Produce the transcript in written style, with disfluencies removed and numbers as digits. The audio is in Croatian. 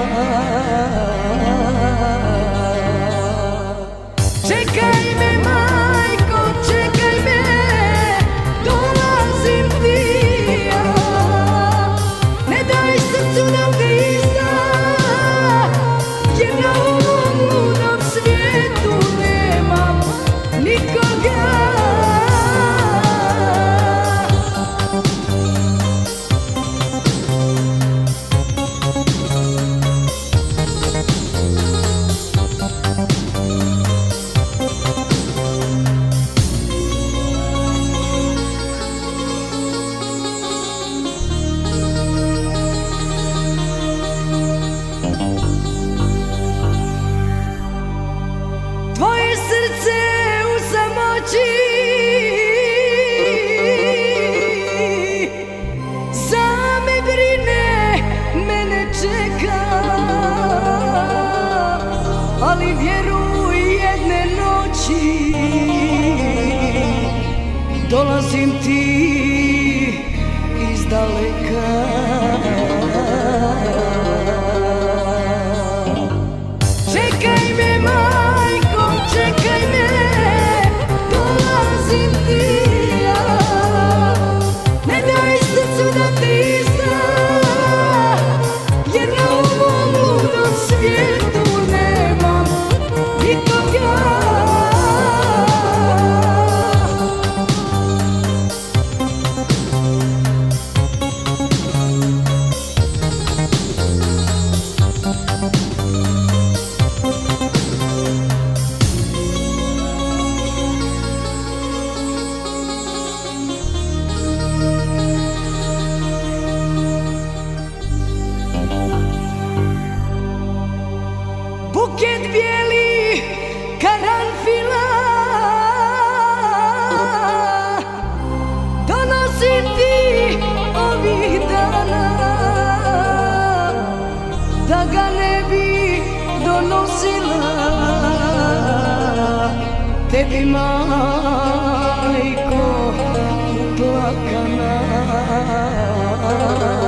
Čekaj me, majko, čekaj me, dolazim ti ja. Ne daj srcu da te izda, jer na ovom ludom svijetu nemam nikoga. Tvoje srce u samoći same brine, mene čeka, ali vjeruj jedne noći dolazim ti iz daleka. Čekaj me, majko, čekaj me, dolazim ti ja. Ne daj srcu da te izda, jer na ovom ludom svijetu nemam nikoga. Buket bijeli karanfila donosim ti ovih dana, da ga ne bi donosila tebi, majko, uplakana.